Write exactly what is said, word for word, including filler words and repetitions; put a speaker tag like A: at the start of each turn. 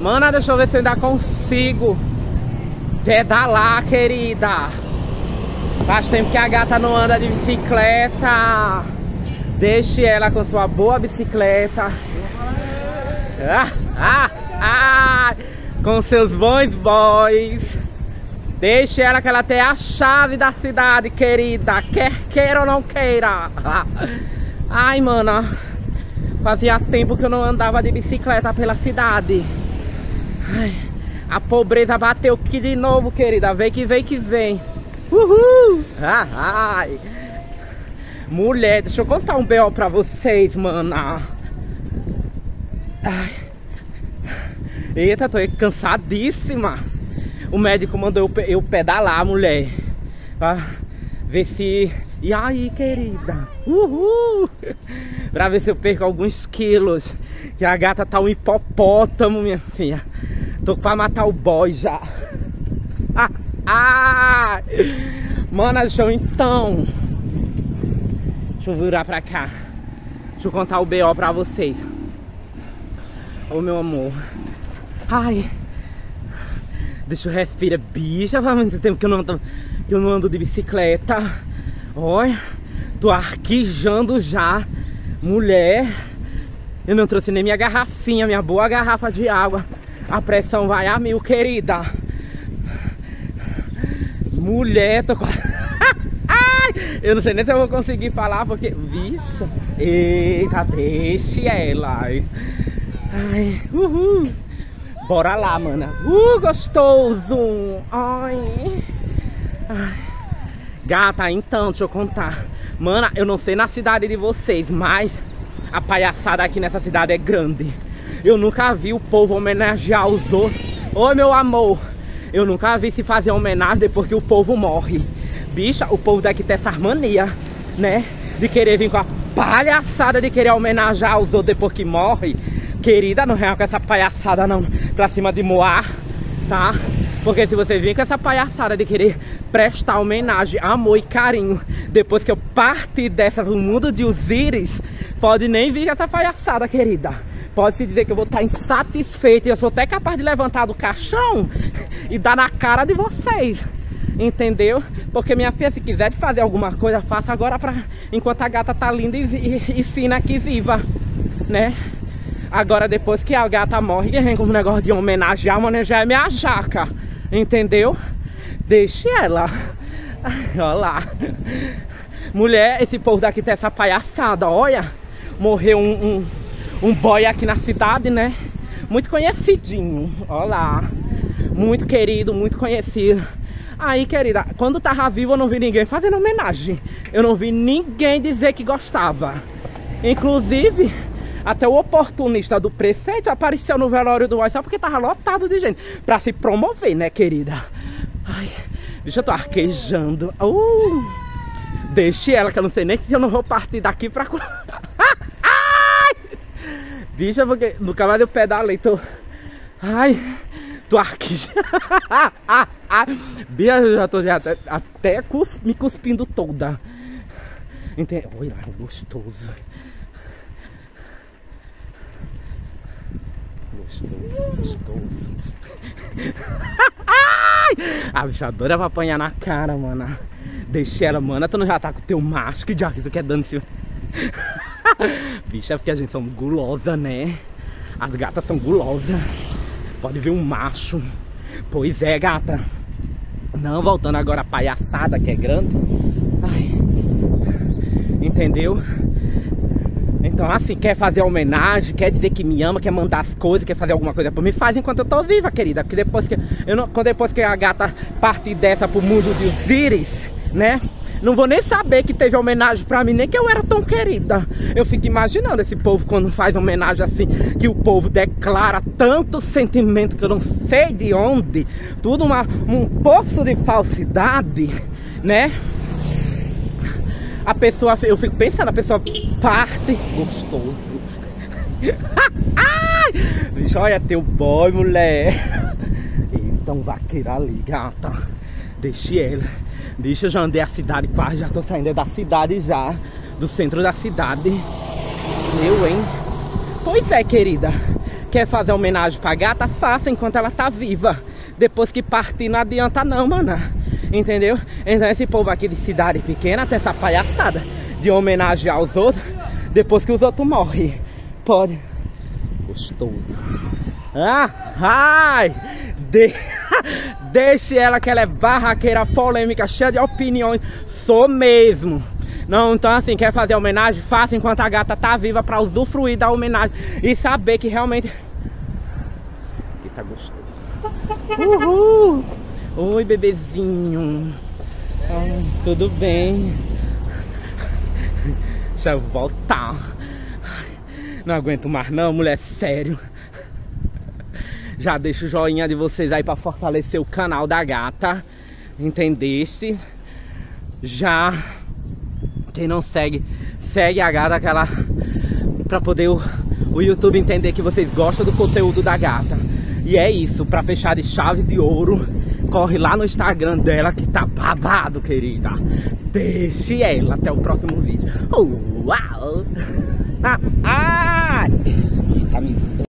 A: Mana, deixa eu ver se eu ainda consigo pedalar, querida. Faz tempo que a gata não anda de bicicleta. Deixe ela com sua boa bicicleta. Ah, ah, ah, com seus bons boys. Deixe ela que ela tem a chave da cidade, querida. Quer queira ou não queira. Ai, mana, fazia tempo que eu não andava de bicicleta pela cidade. Ai, a pobreza bateu aqui de novo, querida. Vem que vem que vem. Uhul. Ah, ai. Mulher, deixa eu contar um B O pra vocês, mana. Ai. Eita, tô cansadíssima. O médico mandou eu, eu pedalar, mulher, pra ver se... E aí, querida? Uhul! Pra ver se eu perco alguns quilos. Que a gata tá um hipopótamo, minha filha. Tô pra matar o boy já. Ah, ah! Mano, deixa eu então... Deixa eu virar pra cá. Deixa eu contar o B O pra vocês. Ô, meu amor. Ai... Deixa eu respirar, bicha. Faz muito tempo que eu não ando, que eu não ando de bicicleta. Olha, tô arquejando já. Mulher, eu não trouxe nem minha garrafinha, minha boa garrafa de água. A pressão vai a mil, querida. Mulher, tô quase... Ai, eu não sei nem se eu vou conseguir falar porque... Vixe. Eita, deixe elas. Ai, uhul. Bora lá, mana. Uh, gostoso. Ai. Ai. Gata, então, deixa eu contar. Mana, eu não sei na cidade de vocês, mas a palhaçada aqui nessa cidade é grande. Eu nunca vi o povo homenagear os outros. Ô, meu amor, eu nunca vi se fazer homenagem depois que o povo morre. Bicha, o povo daqui tem essa mania, né? De querer vir com a palhaçada de querer homenagear os outros depois que morre. Querida, não é com essa palhaçada não pra cima de Moá, tá? Porque se você vir com essa palhaçada de querer prestar homenagem, amor e carinho depois que eu parti dessa do mundo de Osíris, pode nem vir com essa palhaçada, querida. Pode se dizer que eu vou estar insatisfeita e eu sou até capaz de levantar do caixão e dar na cara de vocês. Entendeu? Porque minha filha, se quiser de fazer alguma coisa, faça agora pra... enquanto a gata tá linda e, e, e fina aqui viva, né? Agora, depois que a gata morre, vem com um negócio de homenagear, homenagear é minha jaca. Entendeu? Deixe ela. Olha lá. Mulher, esse povo daqui tem essa palhaçada, olha. Morreu um, um, um boy aqui na cidade, né? Muito conhecidinho. Olha lá. Muito querido, muito conhecido. Aí, querida, quando tava vivo eu não vi ninguém fazendo homenagem. Eu não vi ninguém dizer que gostava. Inclusive... até o oportunista do prefeito apareceu no velório do boy só porque tava lotado de gente. Pra se promover, né, querida? Ai, bicho, eu tô arquejando. Uh, deixe ela, que eu não sei nem se eu não vou partir daqui pra... Ai! Bicho, porque nunca mais eu pedalei, tô... Ai, tô arquejando. Bicho, eu já tô já até, até cus... me cuspindo toda. Entende? Olha, gostoso. Gostoso, gostoso. A bicha adora pra apanhar na cara, mano. Deixa ela, mano. Tu não já tá com o teu macho, que já que tu quer dando esse... Bicha, porque a gente são gulosa, né? As gatas são gulosas. Pode ver um macho. Pois é, gata. Não, voltando agora a palhaçada que é grande. Ai. Entendeu? Então assim, quer fazer homenagem, quer dizer que me ama, quer mandar as coisas, quer fazer alguma coisa pra mim, faz enquanto eu tô viva, querida. Porque depois que eu não, depois que a gata partir dessa pro mundo de Osíris, né? Não vou nem saber que teve homenagem pra mim, nem que eu era tão querida. Eu fico imaginando esse povo quando faz homenagem assim, que o povo declara tanto sentimento que eu não sei de onde. Tudo uma, um poço de falsidade, né? A pessoa, eu fico pensando, a pessoa parte. Gostoso. Ai, bicho, olha teu boy, mulher. Então vaqueira ali, gata. Deixe ela. Bicho, eu já andei a cidade quase, já tô saindo da cidade já. Do centro da cidade. Eu, hein? Pois é, querida. Quer fazer homenagem pra gata? Faça enquanto ela tá viva. Depois que partir não adianta não, mano. Entendeu? Então esse povo aqui de cidade pequena tem essa palhaçada de homenagear os outros depois que os outros morrem. Pode. Gostoso. Ah, ai! De... Deixe ela que ela é barraqueira, polêmica, cheia de opiniões. Sou mesmo. Não, então assim, quer fazer homenagem? Faça enquanto a gata tá viva pra usufruir da homenagem e saber que realmente... Que tá gostoso. Uhul! Oi, bebezinho. Ai, tudo bem? Deixa eu voltar. Não aguento mais não, mulher, sério. Já deixa o joinha de vocês aí pra fortalecer o canal da gata. Entendeste? Já... Quem não segue, segue a gata, aquela... Pra poder o, o YouTube entender que vocês gostam do conteúdo da gata. E é isso, pra fechar de chave de ouro, corre lá no Instagram dela que tá babado, querida. Deixe ela, até o próximo vídeo. Oh, uau! Ah, ah, tá me...